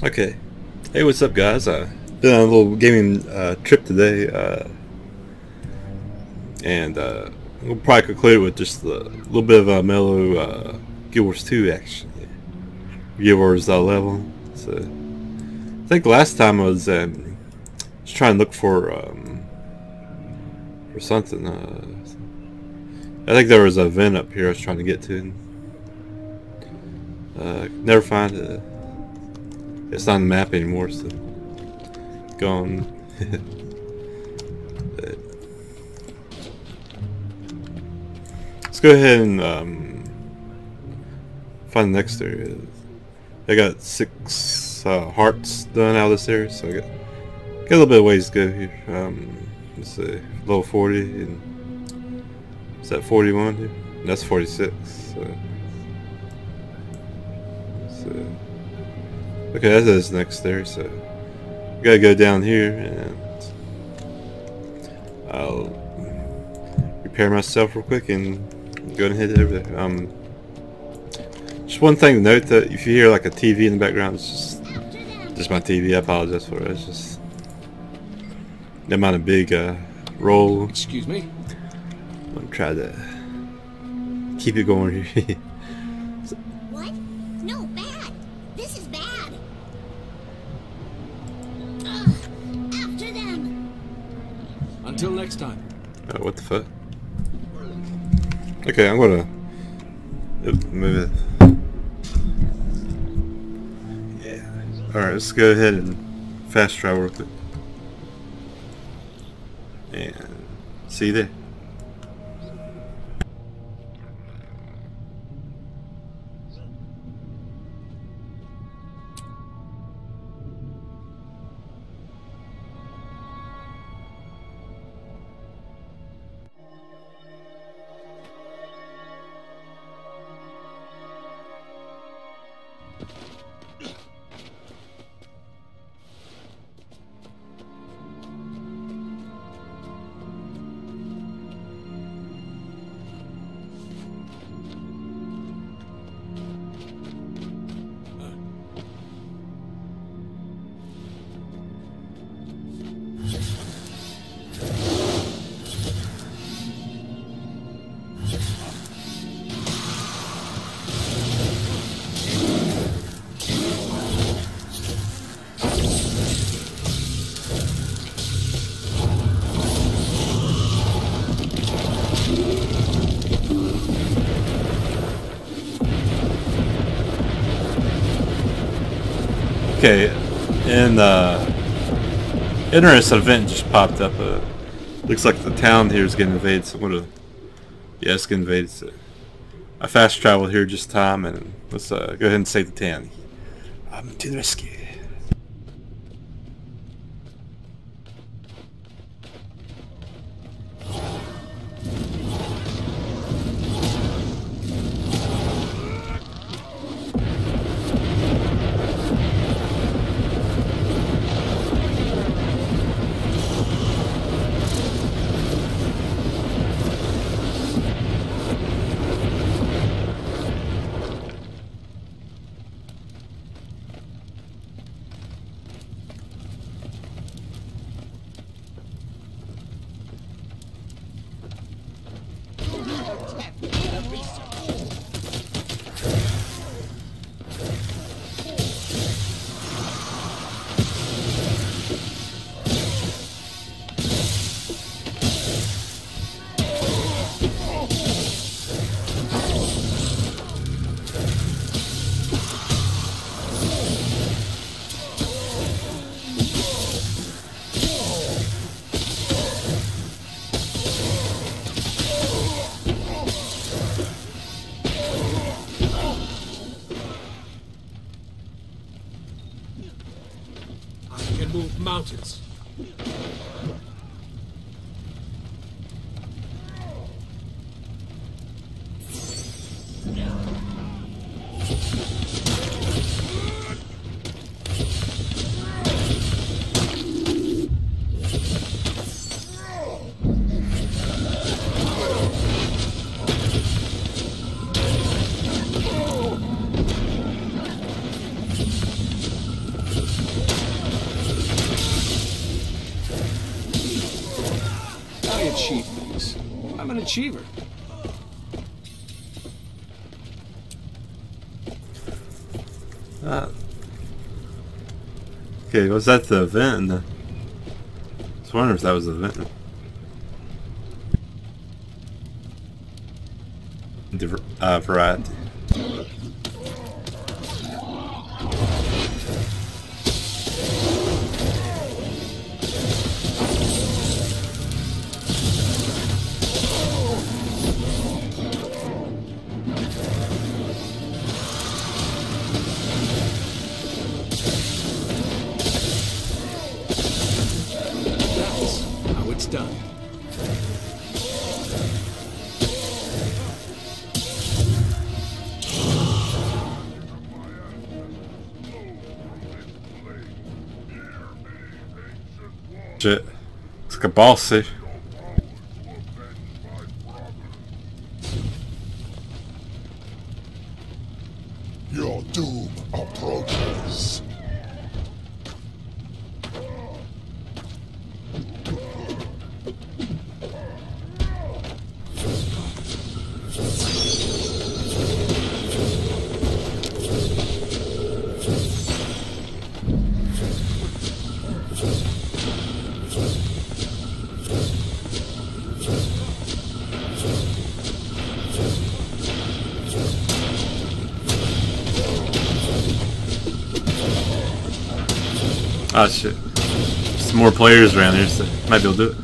Okay. Hey, what's up, guys? Been on a little gaming trip today, and we'll probably conclude with just a little bit of a mellow Guild Wars 2 action. Guild Wars level. So I think last time I was just trying to look for something. I think there was an event up here I was trying to get to. Never find it. It's not on the map anymore, so gone. Let's go ahead and find the next area. I got 6 hearts done out of this area, so I got a little bit of ways to go here. Let's see, level 40, and is that 41 here? That's 46. So okay, that is next there, so gotta go down here and I'll repair myself real quick and go and head over there. Just one thing to note, that if you hear like a TV in the background, it's just my TV. I apologize for it. It's just I'm on a big roll. Excuse me. I'm trying to keep it going here. What? No, bad. This is bad. After them. Until next time. What the fuck? Okay, I'm gonna move it. Yeah. Alright, let's go ahead and fast travel real quick. And see you there. Okay, and interesting event just popped up. Looks like the town here is getting invaded. So I'm gonna, yeah, it's getting invaded. So I fast traveled here just in time, and let's go ahead and save the town. To the rescue. Move mountains. I'm an achiever. Okay, was that the event? I was wondering if that was the event. The variety. That's how it's done. Shit. It's like a boss here. Your doom approaches. Ah shit. Some more players around here, so might be able to do it.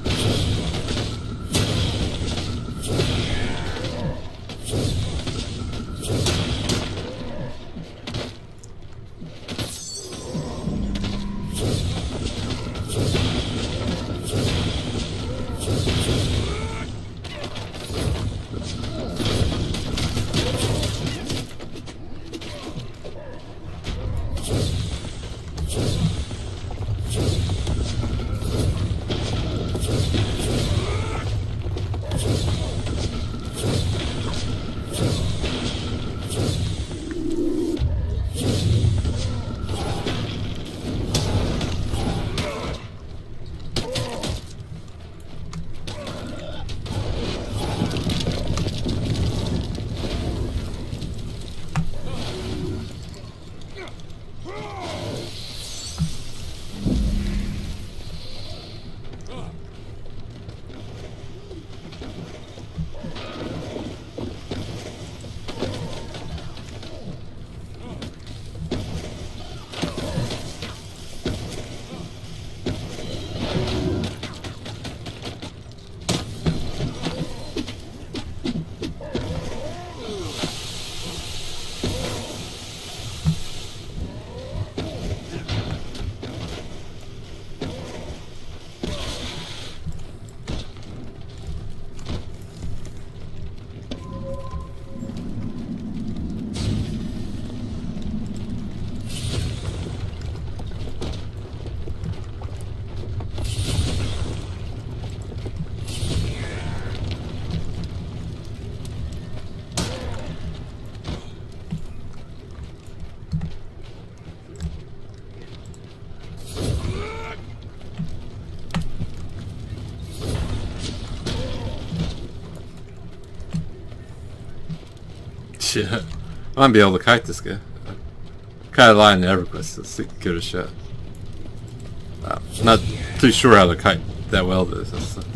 Shit. I might be able to kite this guy. Kind of lying in EverQuest to see give it a shot. Not too sure how to kite that well this.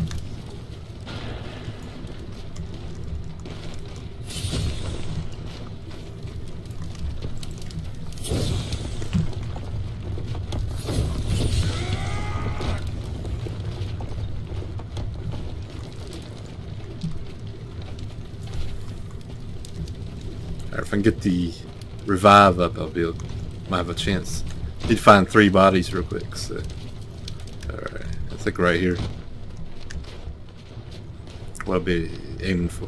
If I can get the revive up, might have a chance. Need to find 3 bodies real quick. So, alright, I think right here. What I'll be aiming for.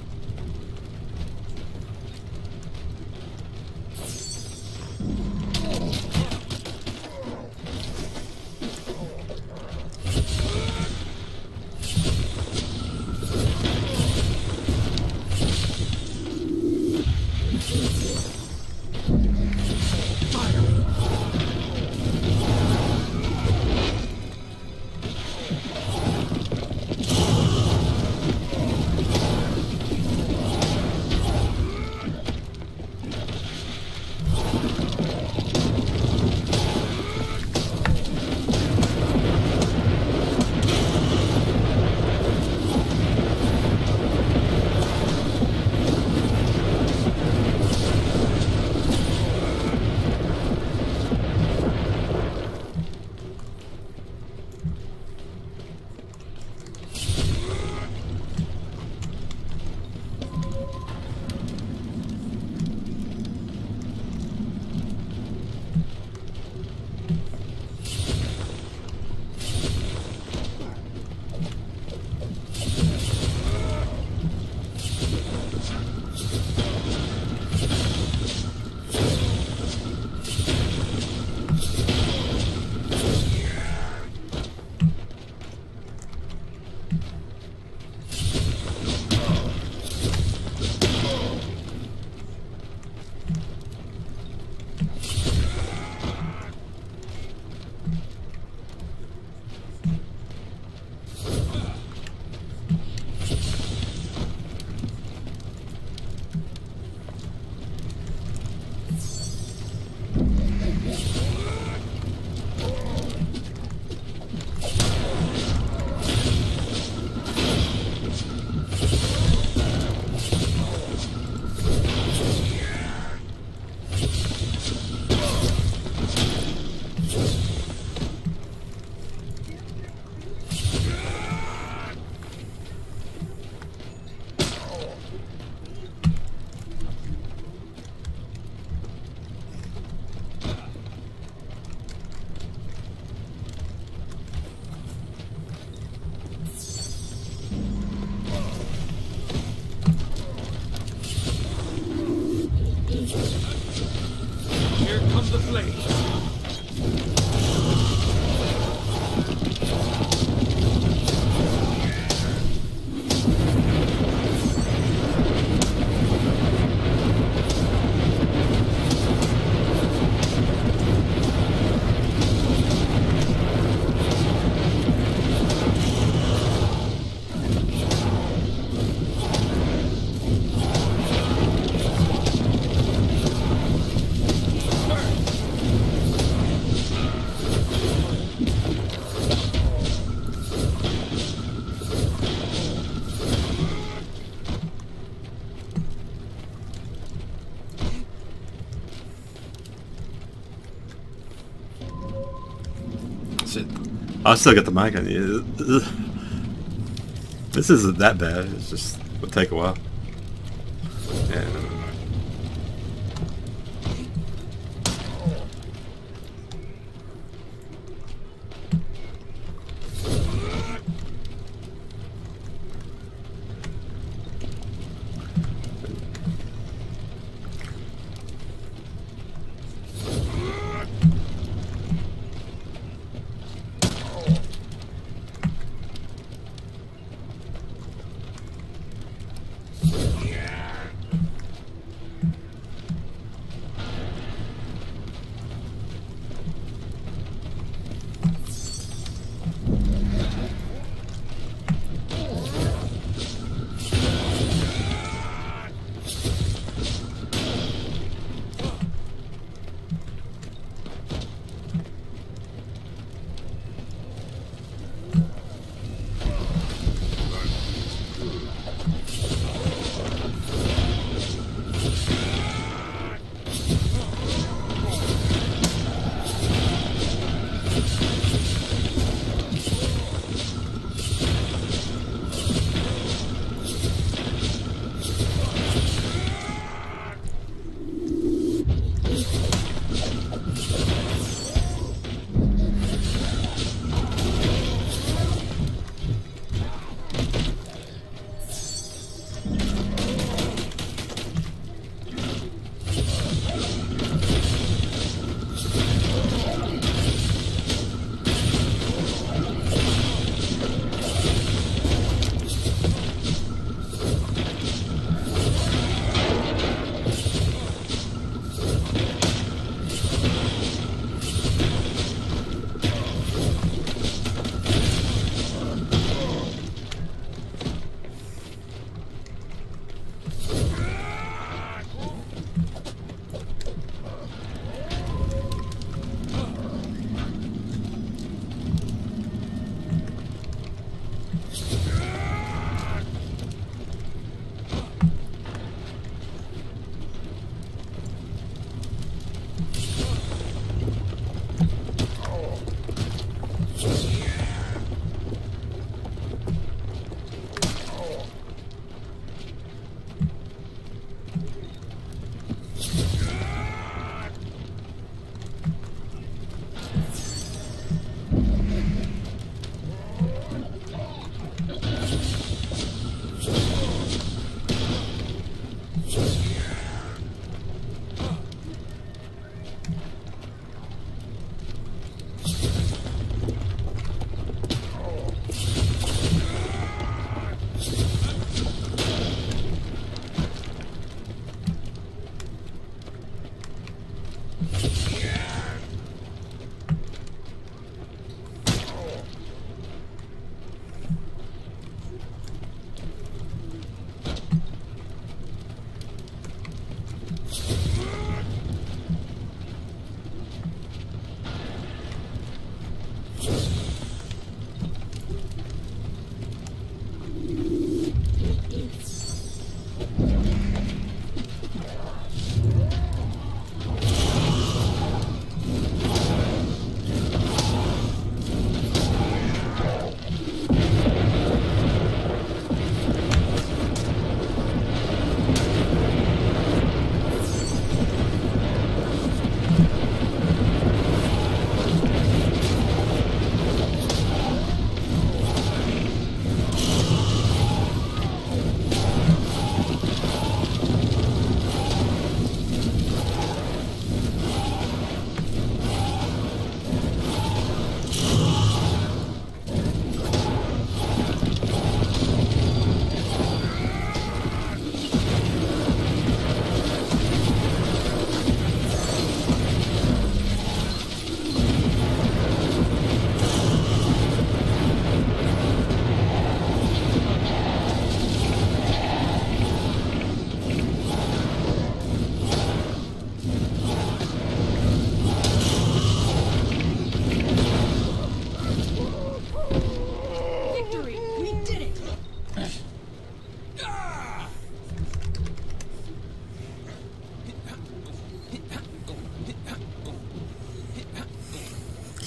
Here come the flames. Shit. I still got the mic on you. This isn't that bad. It's just it'll take a while. And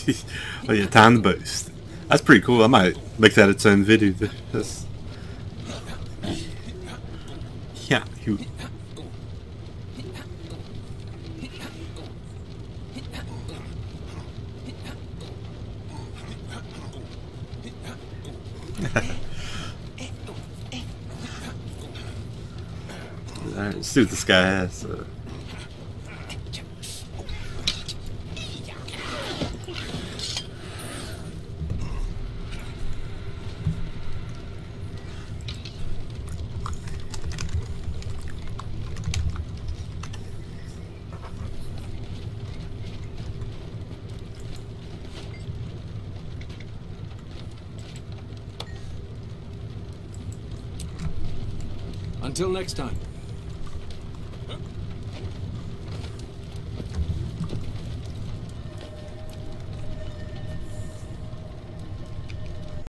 Oh yeah, time to boost. That's pretty cool. I might make that its own video. That's, yeah, you. Alright, let's see what this guy has. Until next time.